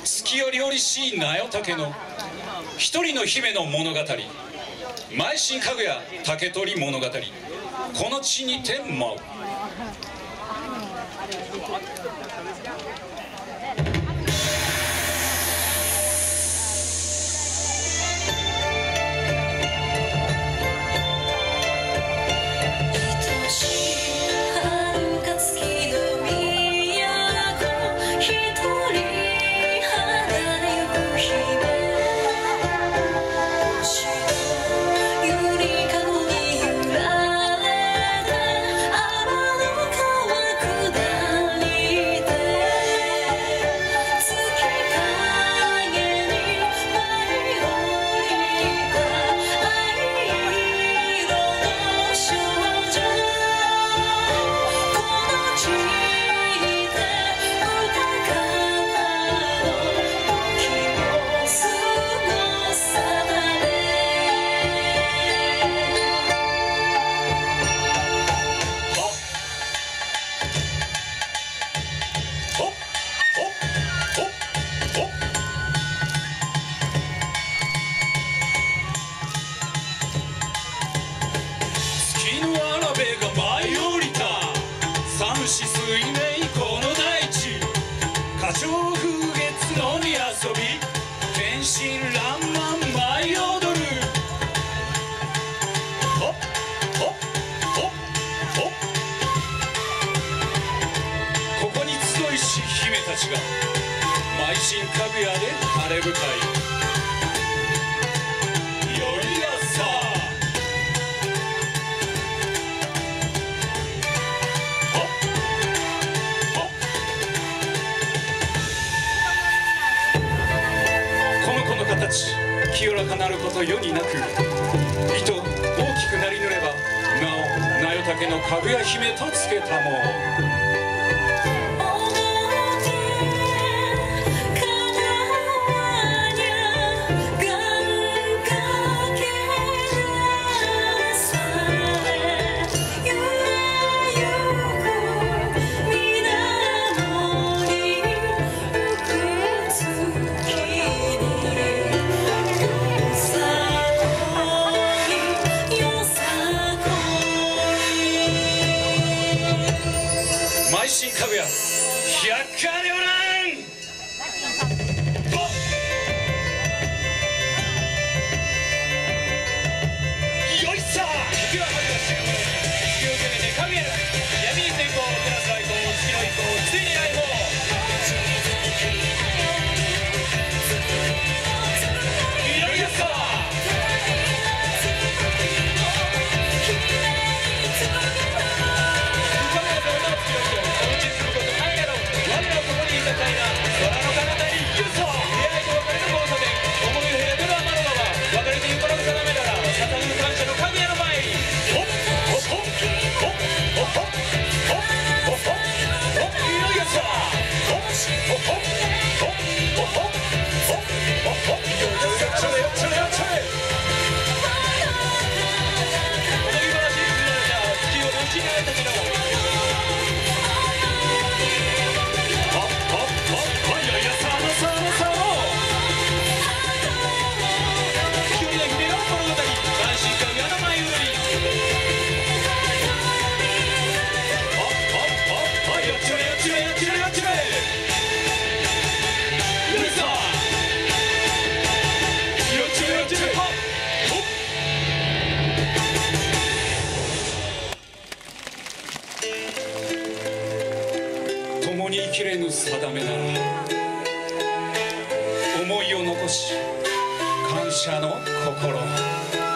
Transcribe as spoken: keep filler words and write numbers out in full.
月よりおりしいなよたけの一人の姫の物語、邁進かぐや竹取物語、この地にて舞う。水面この大地、花鳥風月のに遊び、天真爛漫舞い踊る。ほっほっほっほっ、ここに集いし姫たちが邁進かぐやで晴れ舞台。清らかなること世になく、糸大きくなりぬればなおなよたけのかぐや姫とつけたもう。邁進かぐや百花繚乱。よいさあ、ではまずは月を攻めてかぐや闇に先行、照らす愛好、月の一行、ついに来訪。よいさあ、共に生きれぬ定めなら思いを残し感謝の心。